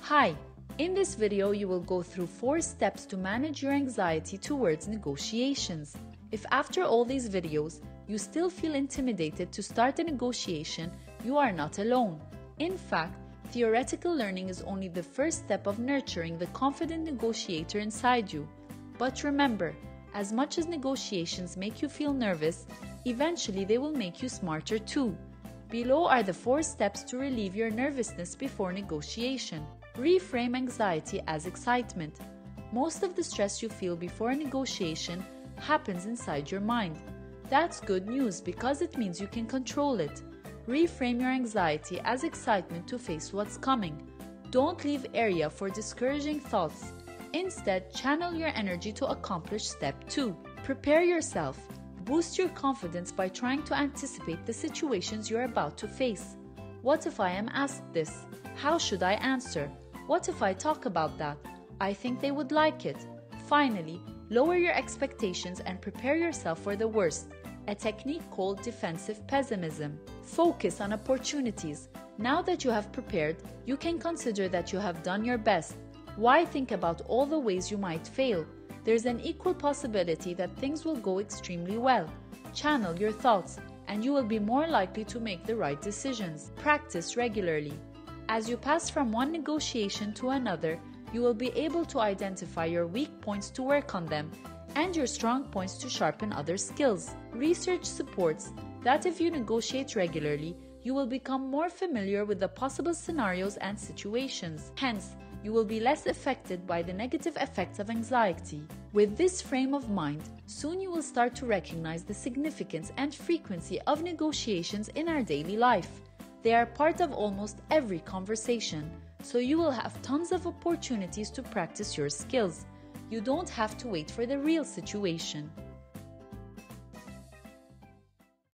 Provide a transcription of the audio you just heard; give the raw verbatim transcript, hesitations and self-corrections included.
Hi, in this video you will go through four steps to manage your anxiety towards negotiations. If after all these videos you still feel intimidated to start a negotiation, you are not alone. In fact, theoretical learning is only the first step of nurturing the confident negotiator inside you. But remember, as much as negotiations make you feel nervous, eventually they will make you smarter too. Below are the four steps to relieve your nervousness before negotiation. Reframe anxiety as excitement. Most of the stress you feel before a negotiation happens inside your mind. That's good news because it means you can control it. Reframe your anxiety as excitement to face what's coming. Don't leave area for discouraging thoughts. Instead, channel your energy to accomplish step two. Prepare yourself. Boost your confidence by trying to anticipate the situations you're about to face. What if I am asked this? How should I answer? What if I talk about that? I think they would like it. Finally, lower your expectations and prepare yourself for the worst, a technique called defensive pessimism. Focus on opportunities. Now that you have prepared, you can consider that you have done your best. Why think about all the ways you might fail? There's an equal possibility that things will go extremely well. Channel your thoughts, and you will be more likely to make the right decisions. Practice regularly. As you pass from one negotiation to another, you will be able to identify your weak points to work on them and your strong points to sharpen other skills. Research supports that if you negotiate regularly, you will become more familiar with the possible scenarios and situations. Hence, you will be less affected by the negative effects of anxiety. With this frame of mind, soon you will start to recognize the significance and frequency of negotiations in our daily life. They are part of almost every conversation, so you will have tons of opportunities to practice your skills. You don't have to wait for the real situation.